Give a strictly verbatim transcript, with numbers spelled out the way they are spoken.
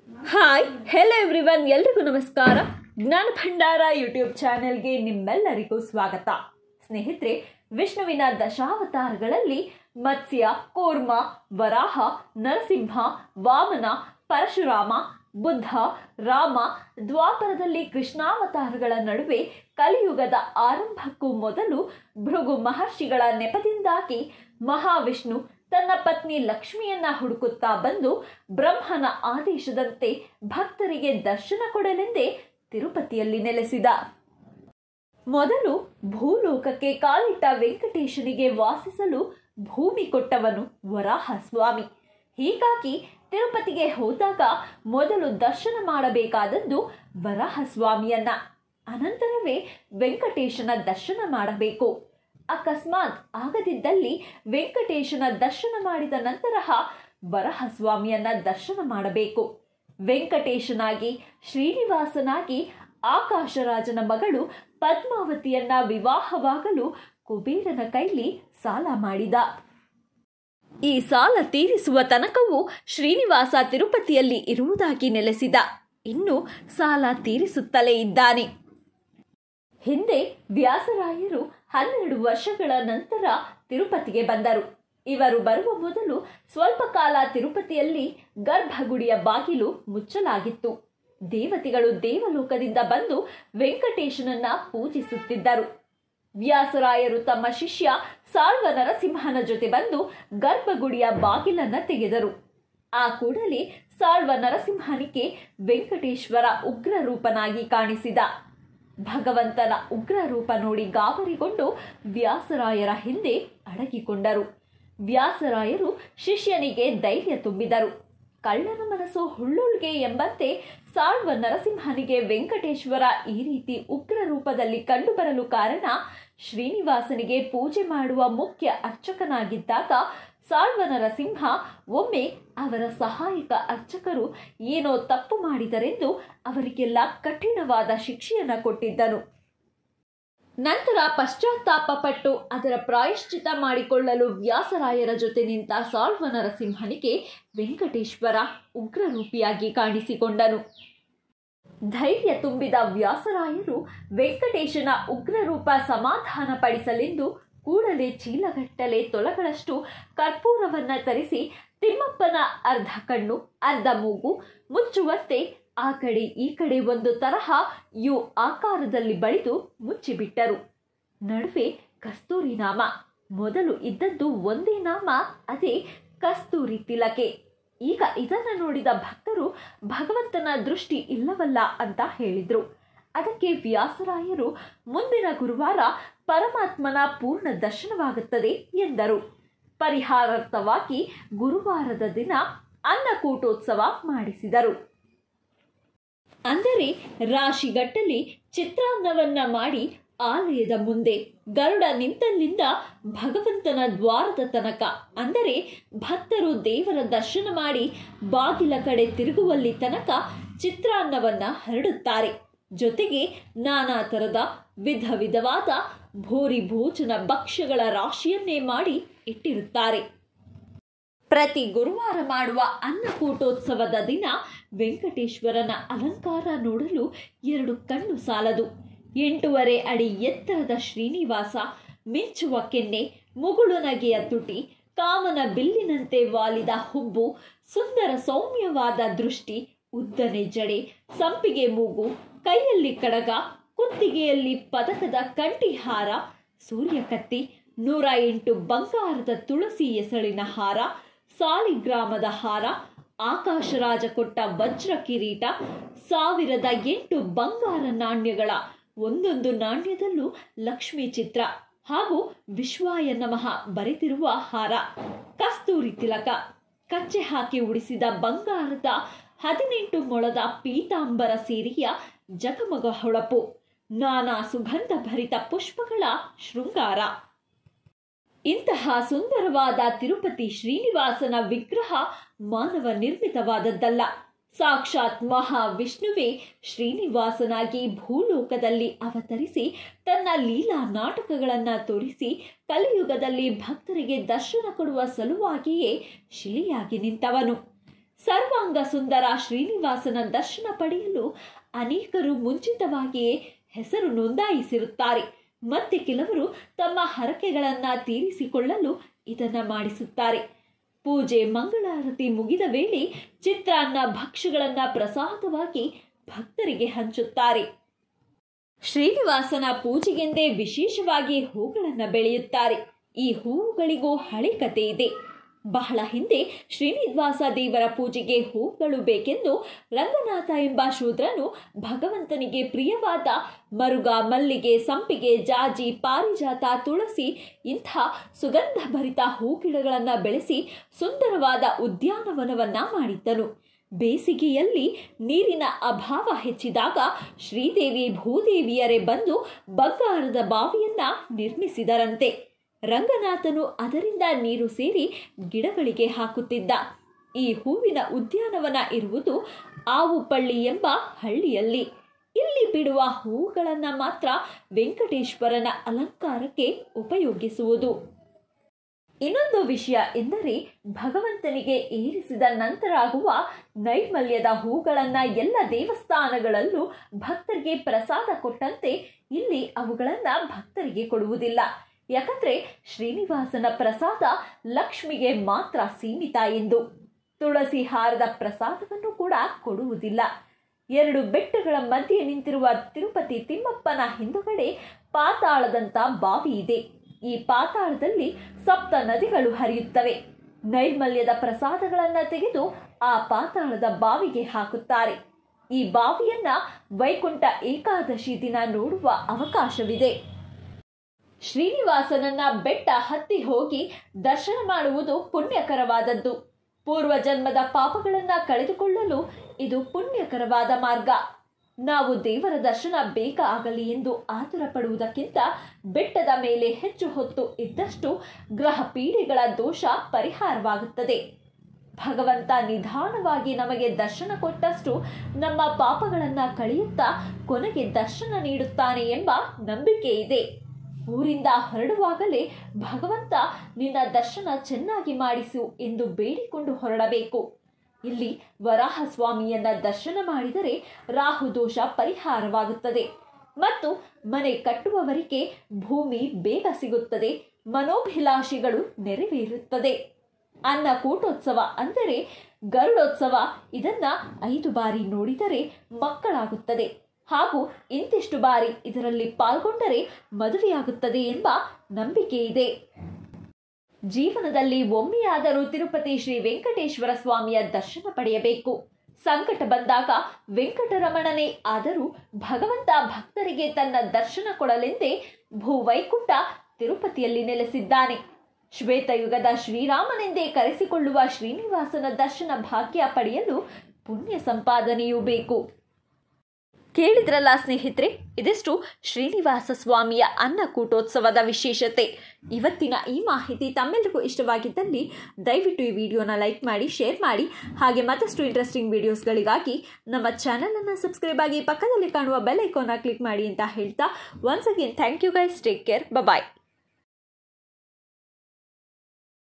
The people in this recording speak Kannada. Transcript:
ಹಾಯ್ ಹೆಲೋ ಎವ್ರಿವನ್, ಎಲ್ರಿಗೂ ನಮಸ್ಕಾರ. ಜ್ಞಾನ ಭಂಡಾರ ಯೂಟ್ಯೂಬ್ ಚಾನೆಲ್ಗೆ ನಿಮ್ಮೆಲ್ಲರಿಗೂ ಸ್ವಾಗತ. ಸ್ನೇಹಿತರೆ, ವಿಷ್ಣುವಿನ ದಶಾವತಾರಗಳಲ್ಲಿ ಮತ್ಸ್ಯ, ಕೂರ್ಮ, ವರಾಹ, ನರಸಿಂಹ, ವಾಮನ, ಪರಶುರಾಮ, ಬುದ್ಧ, ರಾಮ, ದ್ವಾಪರದಲ್ಲಿ ಕೃಷ್ಣಾವತಾರಗಳ ನಡುವೆ ಕಲಿಯುಗದ ಆರಂಭಕ್ಕೂ ಮೊದಲು ಭೃಗು ಮಹರ್ಷಿಗಳ ನೆಪದಿಂದಾಗಿ ಮಹಾವಿಷ್ಣು ತನ್ನ ಪತ್ನಿ ಲಕ್ಷ್ಮಿಯನ್ನ ಹುಡುಕುತ್ತಾ ಬಂದು ಬ್ರಹ್ಮನ ಆದೇಶದಂತೆ ಭಕ್ತರಿಗೆ ದರ್ಶನ ಕೊಡಲೆಂದೇ ತಿರುಪತಿಯಲ್ಲಿ ನೆಲೆಸಿದ. ಮೊದಲು ಭೂಲೋಕಕ್ಕೆ ಕಾಲಿಟ್ಟ ವೆಂಕಟೇಶನಿಗೆ ವಾಸಿಸಲು ಭೂಮಿ ಕೊಟ್ಟವನು ವರಾಹ ಸ್ವಾಮಿ. ಹೀಗಾಗಿ ತಿರುಪತಿಗೆ ಹೋದಾಗ ಮೊದಲು ದರ್ಶನ ಮಾಡಬೇಕಾದದ್ದು ವರಾಹ ಸ್ವಾಮಿಯನ್ನ, ಅನಂತರವೇ ವೆಂಕಟೇಶನ ದರ್ಶನ ಮಾಡಬೇಕು. ಅಕಸ್ಮಾತ್ ಆಗದಿದ್ದಲ್ಲಿ ವೆಂಕಟೇಶನ ದರ್ಶನ ಮಾಡಿದ ನಂತರ ವರಾಹ ಸ್ವಾಮಿಯನ್ನ ದರ್ಶನ ಮಾಡಬೇಕು. ವೆಂಕಟೇಶನಾಗಿ ಶ್ರೀನಿವಾಸನಾಗಿ ಆಕಾಶರಾಜನ ಮಗಳು ಪದ್ಮಾವತಿಯನ್ನ ವಿವಾಹವಾಗಲು ಕುಬೇರನ ಕೈಲಿ ಸಾಲ ಮಾಡಿದ. ಈ ಸಾಲ ತೀರಿಸುವ ತನಕವೂ ಶ್ರೀನಿವಾಸ ತಿರುಪತಿಯಲ್ಲಿ ಇರುವುದಾಗಿ ನೆಲೆಸಿದ. ಇನ್ನು ಸಾಲ ತೀರಿಸುತ್ತಲೇ ಇದ್ದಾನೆ. ಹಿಂದೆ ವ್ಯಾಸರಾಯರು ಹನ್ನೆರಡು ವರ್ಷಗಳ ನಂತರ ತಿರುಪತಿಗೆ ಬಂದರು. ಇವರು ಬರುವ ಮೊದಲು ಸ್ವಲ್ಪ ಕಾಲ ತಿರುಪತಿಯಲ್ಲಿ ಗರ್ಭಗುಡಿಯ ಬಾಗಿಲು ಮುಚ್ಚಲಾಗಿತ್ತು. ದೇವತೆಗಳು ದೇವಲೋಕದಿಂದ ಬಂದು ವೆಂಕಟೇಶನನ್ನ ಪೂಜಿಸುತ್ತಿದ್ದರು. ವ್ಯಾಸರಾಯರು ತಮ್ಮ ಶಿಷ್ಯ ಸಾಳ್ವ ನರಸಿಂಹನ ಜೊತೆ ಬಂದು ಗರ್ಭಗುಡಿಯ ಬಾಗಿಲನ್ನ ತೆಗೆದರು. ಆ ಕೂಡಲೇ ಸಾಳ್ವ ನರಸಿಂಹನಿಗೆ ವೆಂಕಟೇಶ್ವರ ಉಗ್ರ ರೂಪನಾಗಿ ಕಾಣಿಸಿದ. ಭಗವಂತನ ಉಗ್ರ ರೂಪ ನೋಡಿ ಗಾಬರಿಗೊಂಡು ವ್ಯಾಸರಾಯರ ಹಿಂದೆ ಅಡಗಿಕೊಂಡರು. ವ್ಯಾಸರಾಯರು ಶಿಷ್ಯನಿಗೆ ಧೈರ್ಯ ತುಂಬಿದರು. ಕಳ್ಳನ ಮನಸ್ಸು ಹುಳ್ಳುಳ್ಗೆ ಎಂಬಂತೆ ಸಾಳ್ವ ನರಸಿಂಹನಿಗೆ ವೆಂಕಟೇಶ್ವರ ಈ ರೀತಿ ಉಗ್ರ ರೂಪದಲ್ಲಿ ಕಂಡುಬರಲು ಕಾರಣ, ಶ್ರೀನಿವಾಸನಿಗೆ ಪೂಜೆ ಮಾಡುವ ಮುಖ್ಯ ಅರ್ಚಕನಾಗಿದ್ದಾಗ ಸಾಳ್ವ ನರಸಿಂಹ ಒಮ್ಮೆ ಅವರ ಸಹಾಯಕ ಅರ್ಚಕರು ಏನೋ ತಪ್ಪು ಮಾಡಿದರೆಂದು ಅವರಿಗೆಲ್ಲ ಕಠಿಣವಾದ ಶಿಕ್ಷೆಯನ್ನು ಕೊಟ್ಟಿದ್ದನು. ನಂತರ ಪಶ್ಚಾತ್ತಾಪ ಪಟ್ಟು ಅದರ ಪ್ರಾಯಶ್ಚಿತ ಮಾಡಿಕೊಳ್ಳಲು ವ್ಯಾಸರಾಯರ ಜೊತೆ ನಿಂತ ಸಾಳ್ವ ನರಸಿಂಹನಿಗೆ ವೆಂಕಟೇಶ್ವರ ಉಗ್ರರೂಪಿಯಾಗಿ ಕಾಣಿಸಿಕೊಂಡನು. ಧೈರ್ಯ ತುಂಬಿದ ವ್ಯಾಸರಾಯರು ವೆಂಕಟೇಶನ ಉಗ್ರರೂಪ ಸಮಾಧಾನ ಪಡಿಸಲೆಂದು ಕೂಡಲೇ ಚೀಲಗಟ್ಟಲೆ ತೊಲಗಳಷ್ಟು ಕರ್ಪೂರವನ್ನ ತರಿಸಿ ತಿಮ್ಮಪ್ಪನ ಅರ್ಧ ಕಣ್ಣು ಅರ್ಧ ಮೂಗು ಮುಚ್ಚುವಂತೆ ಆ ಕಡೆ ಈ ಕಡೆ ಒಂದು ತರಹ ಯು ಆಕಾರದಲ್ಲಿ ಬಳಿದು ಮುಚ್ಚಿಬಿಟ್ಟರು. ನಡುವೆ ಕಸ್ತೂರಿ ನಾಮ. ಮೊದಲು ಇದ್ದದ್ದು ಒಂದೇ ನಾಮ, ಅದೇ ಕಸ್ತೂರಿ ತಿಲಕೆ. ಈಗ ಇದನ್ನು ನೋಡಿದ ಭಕ್ತರು ಭಗವಂತನ ದೃಷ್ಟಿ ಇಲ್ಲವಲ್ಲ ಅಂತ ಹೇಳಿದ್ರು. ಅದಕ್ಕೆ ವ್ಯಾಸರಾಯರು ಮುಂದಿನ ಗುರುವಾರ ಪರಮಾತ್ಮನ ಪೂರ್ಣ ದರ್ಶನವಾಗುತ್ತದೆ ಎಂದರು. ಪರಿಹಾರಾರ್ಥವಾಗಿ ಗುರುವಾರದ ದಿನ ಅನ್ನಕೂಟೋತ್ಸವ ಮಾಡಿಸಿದರು. ಅಂದರೆ ರಾಶಿಗಟ್ಟಲೆ ಚಿತ್ರಾನ್ನವನ್ನ ಮಾಡಿ ಆಲಯದ ಮುಂದೆ ಗರುಡ ನಿಂತಲ್ಲಿಂದ ಭಗವಂತನ ದ್ವಾರದ ತನಕ, ಅಂದರೆ ಭಕ್ತರು ದೇವರ ದರ್ಶನ ಮಾಡಿ ಬಾಗಿಲ ಕಡೆ ತಿರುಗುವಲ್ಲಿ ತನಕ ಚಿತ್ರಾನ್ನವನ್ನ ಹರಡುತ್ತಾರೆ. ಜೊತೆಗೆ ನಾನಾ ತರದ ವಿಧ ವಿಧವಾದ ಭೂರಿ ಭೋಜನ ಭಕ್ಷ್ಯಗಳ ರಾಶಿಯನ್ನೇ ಮಾಡಿ ಇಟ್ಟಿರುತ್ತಾರೆ. ಪ್ರತಿ ಗುರುವಾರ ಮಾಡುವ ಅನ್ನಕೂಟೋತ್ಸವದ ದಿನ ವೆಂಕಟೇಶ್ವರನ ಅಲಂಕಾರ ನೋಡಲು ಎರಡು ಕಣ್ಣು ಸಾಲದು. ಎಂಟೂವರೆ ಅಡಿ ಎತ್ತರದ ಶ್ರೀನಿವಾಸ, ಮಿಂಚುವ ಕೆನ್ನೆ, ಮುಗುಳು ನಗೆಯ ತುಟಿ, ಕಾಮನ ಬಿಲ್ಲಿನಂತೆ ವಾಲಿದ ಹುಬ್ಬು, ಸುಂದರ ಸೌಮ್ಯವಾದ ದೃಷ್ಟಿ, ಉದ್ದನೆ ಜಡೆ, ಸಂಪಿಗೆ ಮೂಗು, ಕೈಯಲ್ಲಿ ಕಡಗ, ಕುತ್ತಿಗೆಯಲ್ಲಿ ಪದಕದ ಕಂಠಿಹಾರ, ಸೂರ್ಯಕತ್ತಿ, ನೂರ ಎಂಟು ಬಂಗಾರದ ತುಳಸಿ ಎಸಳಿನ ಹಾರ, ಸಾಲಿಗ್ರಾಮದ ಹಾರ, ಆಕಾಶರಾಜ ಕೊಟ್ಟ ವಜ್ರ ಕಿರೀಟ, ಸಾವಿರದ ಎಂಟು ಬಂಗಾರ ನಾಣ್ಯಗಳ ಒಂದೊಂದು ನಾಣ್ಯದಲ್ಲೂ ಲಕ್ಷ್ಮೀ ಚಿತ್ರ ಹಾಗೂ ವಿಶ್ವಾಯ ನಮಃ ಬರೆದಿರುವ ಹಾರ, ಕಸ್ತೂರಿ ತಿಲಕ, ಕಚ್ಚೆ ಹಾಕಿ ಉಡಿಸಿದ ಬಂಗಾರದ ಹದಿನೆಂಟು ಮೊಳದ ಪೀತಾಂಬರ ಸೀರೆಯ ಜಗಮಗ ಹೊಳಪು, ನಾನಾ ಸುಗಂಧ ಭರಿತ ಪುಷ್ಪಗಳ ಶೃಂಗಾರ. ಇಂತಹ ಸುಂದರವಾದ ತಿರುಪತಿ ಶ್ರೀನಿವಾಸನ ವಿಗ್ರಹ ಮಾನವ ನಿರ್ಮಿತವಾದದ್ದಲ್ಲ. ಸಾಕ್ಷಾತ್ ಮಹಾವಿಷ್ಣುವೇ ಶ್ರೀನಿವಾಸನಾಗಿ ಭೂಲೋಕದಲ್ಲಿ ಅವತರಿಸಿ ತನ್ನ ಲೀಲಾ ನಾಟಕಗಳನ್ನು ತೋರಿಸಿ ಕಲಿಯುಗದಲ್ಲಿ ಭಕ್ತರಿಗೆ ದರ್ಶನ ಕೊಡುವ ಸಲುವಾಗಿಯೇ ಶಿಲೆಯಾಗಿ ನಿಂತವನು. ಸರ್ವಾಂಗ ಸುಂದರ ಶ್ರೀನಿವಾಸನ ದರ್ಶನ ಪಡೆಯಲು ಅನೇಕರು ಮುಂಚಿತವಾಗಿಯೇ ಹೆಸರು ನೋಂದಾಯಿಸಿರುತ್ತಾರೆ. ಮತ್ತೆ ಕೆಲವರು ತಮ್ಮ ಹರಕೆಗಳನ್ನ ತೀರಿಸಿಕೊಳ್ಳಲು ಇದನ್ನ ಮಾಡಿಸುತ್ತಾರೆ. ಪೂಜೆ ಮಂಗಳಾರತಿ ಮುಗಿದ ವೇಳೆ ಚಿತ್ರಾನ್ನ ಭಕ್ಷ್ಯಗಳನ್ನ ಪ್ರಸಾದವಾಗಿ ಭಕ್ತರಿಗೆ ಹಂಚುತ್ತಾರೆ. ಶ್ರೀನಿವಾಸನ ಪೂಜೆಗೆಂದೇ ವಿಶೇಷವಾಗಿ ಹೂಗಳನ್ನು ಬೆಳೆಯುತ್ತಾರೆ. ಈ ಹೂವುಗಳಿಗೂ ಹಳೆ ಕಥೆ ಇದೆ. ಬಹಳ ಹಿಂದೆ ಶ್ರೀನಿವಾಸ ದೇವರ ಪೂಜೆಗೆ ಹೂಗಳು ಬೇಕೆಂದು ರಂಗನಾಥ ಎಂಬ ಶೂದ್ರನು ಭಗವಂತನಿಗೆ ಪ್ರಿಯವಾದ ಮರುಗ, ಮಲ್ಲಿಗೆ, ಸಂಪಿಗೆ, ಜಾಜಿ, ಪಾರಿಜಾತ, ತುಳಸಿ ಇಂಥ ಸುಗಂಧ ಭರಿತ ಹೂಗಿಡಗಳನ್ನು ಬೆಳೆಸಿ ಸುಂದರವಾದ ಉದ್ಯಾನವನವನ್ನ ಮಾಡಿದ್ದನು. ಬೇಸಿಗೆಯಲ್ಲಿ ನೀರಿನ ಅಭಾವ ಹೆಚ್ಚಿದಾಗ ಶ್ರೀದೇವಿ ಭೂದೇವಿಯರೇ ಬಂದು ಬಂಗಾರದ ಬಾವಿಯನ್ನ ನಿರ್ಮಿಸಿದರಂತೆ. ರಂಗನಾಥನು ಅದರಿಂದ ನೀರು ಸೇರಿ ಗಿಡಗಳಿಗೆ ಹಾಕುತ್ತಿದ್ದ. ಈ ಹೂವಿನ ಉದ್ಯಾನವನ ಇರುವುದು ಆವುಪಳ್ಳಿ ಎಂಬ ಹಳ್ಳಿಯಲ್ಲಿ. ಇಲ್ಲಿ ಬಿಡುವ ಹೂವುಗಳನ್ನು ಮಾತ್ರ ವೆಂಕಟೇಶ್ವರನ ಅಲಂಕಾರಕ್ಕೆ ಉಪಯೋಗಿಸುವುದು. ಇನ್ನೊಂದು ವಿಷಯ ಎಂದರೆ ಭಗವಂತನಿಗೆ ಏರಿಸಿದ ನಂತರ ಆಗುವ ನೈರ್ಮಲ್ಯದ ಹೂಗಳನ್ನು ಎಲ್ಲ ದೇವಸ್ಥಾನಗಳಲ್ಲೂ ಭಕ್ತರಿಗೆ ಪ್ರಸಾದ ಕೊಟ್ಟಂತೆ ಇಲ್ಲಿ ಅವುಗಳನ್ನು ಭಕ್ತರಿಗೆ ಕೊಡುವುದಿಲ್ಲ. ಯಾಕಂದ್ರೆ ಶ್ರೀನಿವಾಸನ ಪ್ರಸಾದ ಲಕ್ಷ್ಮಿಗೆ ಮಾತ್ರ ಸೀಮಿತ ಎಂದು. ತುಳಸಿ ಹಾರದ ಪ್ರಸಾದವನ್ನು ಕೂಡ ಕೊಡುವುದಿಲ್ಲ. ಎರಡು ಬೆಟ್ಟಗಳ ಮಧ್ಯೆ ನಿಂತಿರುವ ತಿರುಪತಿ ತಿಮ್ಮಪ್ಪನ ಹಿಂದುಗಡೆ ಪಾತಾಳದಂತ ಬಾವಿ ಇದೆ. ಈ ಪಾತಾಳದಲ್ಲಿ ಸಪ್ತ ನದಿಗಳು ಹರಿಯುತ್ತವೆ. ನೈರ್ಮಲ್ಯದ ಪ್ರಸಾದಗಳನ್ನು ತೆಗೆದು ಆ ಪಾತಾಳದ ಬಾವಿಗೆ ಹಾಕುತ್ತಾರೆ. ಈ ಬಾವಿಯನ್ನ ವೈಕುಂಠ ಏಕಾದಶಿ ದಿನ ನೋಡುವ ಅವಕಾಶವಿದೆ. ಶ್ರೀನಿವಾಸನನ್ನ ಬೆಟ್ಟ ಹತ್ತಿ ಹೋಗಿ ದರ್ಶನ ಮಾಡುವುದು ಪುಣ್ಯಕರವಾದದ್ದು. ಪೂರ್ವ ಜನ್ಮದ ಪಾಪಗಳನ್ನು ಕಳೆದುಕೊಳ್ಳಲು ಇದು ಪುಣ್ಯಕರವಾದ ಮಾರ್ಗ. ನಾವು ದೇವರ ದರ್ಶನ ಬೇಗ ಆಗಲಿ ಎಂದು ಆತುರ ಪಡುವುದಕ್ಕಿಂತ ಬೆಟ್ಟದ ಮೇಲೆ ಹೆಚ್ಚು ಹೊತ್ತು ಇದ್ದಷ್ಟು ಗ್ರಹ ಪೀಡೆಗಳ ದೋಷ ಪರಿಹಾರವಾಗುತ್ತದೆ. ಭಗವಂತ ನಿಧಾನವಾಗಿ ನಮಗೆ ದರ್ಶನ ಕೊಟ್ಟಷ್ಟು ನಮ್ಮ ಪಾಪಗಳನ್ನು ಕಳೆಯುತ್ತಾ ಕೊನೆಗೆ ದರ್ಶನ ನೀಡುತ್ತಾನೆ ಎಂಬ ನಂಬಿಕೆ ಇದೆ. ಊರಿಂದ ಹೊರಡುವಾಗಲೇ ಭಗವಂತ ನಿನ್ನ ದರ್ಶನ ಚೆನ್ನಾಗಿ ಮಾಡಿಸು ಎಂದು ಬೇಡಿಕೊಂಡು ಹೊರಡಬೇಕು. ಇಲ್ಲಿ ವರಾಹ ಸ್ವಾಮಿಯನ್ನ ದರ್ಶನ ಮಾಡಿದರೆ ರಾಹು ದೋಷ ಪರಿಹಾರವಾಗುತ್ತದೆ ಮತ್ತು ಮನೆ ಕಟ್ಟುವವರಿಗೆ ಭೂಮಿ ಬೇಗ ಸಿಗುತ್ತದೆ, ಮನೋಭಿಲಾಷೆಗಳು ನೆರವೇರುತ್ತದೆ. ಅನ್ನಕೂಟೋತ್ಸವ ಅಂದರೆ ಗರುಡೋತ್ಸವ, ಇದನ್ನ ಐದು ಬಾರಿ ನೋಡಿದರೆ ಮಕ್ಕಳಾಗುತ್ತದೆ ಹಾಗೂ ಇಂತಿಷ್ಟು ಬಾರಿ ಇದರಲ್ಲಿ ಪಾಲ್ಗೊಂಡರೆ ಮದುವೆಯಾಗುತ್ತದೆ ಎಂಬ ನಂಬಿಕೆ ಇದೆ. ಜೀವನದಲ್ಲಿ ಒಮ್ಮೆಯಾದರೂ ತಿರುಪತಿ ಶ್ರೀ ವೆಂಕಟೇಶ್ವರ ಸ್ವಾಮಿಯ ದರ್ಶನ ಪಡೆಯಬೇಕು. ಸಂಕಟ ಬಂದಾಗ ವೆಂಕಟರಮಣನೇ ಆದರೂ ಭಗವಂತ ಭಕ್ತರಿಗೆ ತನ್ನ ದರ್ಶನ ಕೊಡಲೆಂದೇ ಭೂವೈಕುಂಠ ತಿರುಪತಿಯಲ್ಲಿ ನೆಲೆಸಿದ್ದಾನೆ. ಶ್ವೇತಯುಗದ ಶ್ರೀರಾಮನೆಂದೇ ಕರೆಸಿಕೊಳ್ಳುವ ಶ್ರೀನಿವಾಸನ ದರ್ಶನ ಭಾಗ್ಯ ಪಡೆಯಲು ಪುಣ್ಯ ಸಂಪಾದನೆಯೂ ಬೇಕು. ಕೇಳಿದ್ರಲ್ಲ ಸ್ನೇಹಿತರೆ, ಇದಿಷ್ಟು ಶ್ರೀನಿವಾಸ ಸ್ವಾಮಿಯ ಅನ್ನಕೂಟೋತ್ಸವದ ವಿಶೇಷತೆ. ಇವತ್ತಿನ ಈ ಮಾಹಿತಿ ತಮ್ಮೆಲ್ಲರಿಗೂ ಇಷ್ಟವಾಗಿದ್ದಲ್ಲಿ ದಯವಿಟ್ಟು ಈ ವಿಡಿಯೋನ ಲೈಕ್ ಮಾಡಿ, ಶೇರ್ ಮಾಡಿ. ಹಾಗೆ ಮತ್ತಷ್ಟು ಇಂಟ್ರೆಸ್ಟಿಂಗ್ ವಿಡಿಯೋಸ್ಗಳಿಗಾಗಿ ನಮ್ಮ ಚಾನಲನ್ನು ಸಬ್ಸ್ಕ್ರೈಬ್ ಆಗಿ ಪಕ್ಕದಲ್ಲಿ ಕಾಣುವ ಬೆಲ್ ಐಕಾನ್ನ ಕ್ಲಿಕ್ ಮಾಡಿ ಅಂತ ಹೇಳ್ತಾ once again thank you guys, take care, bye.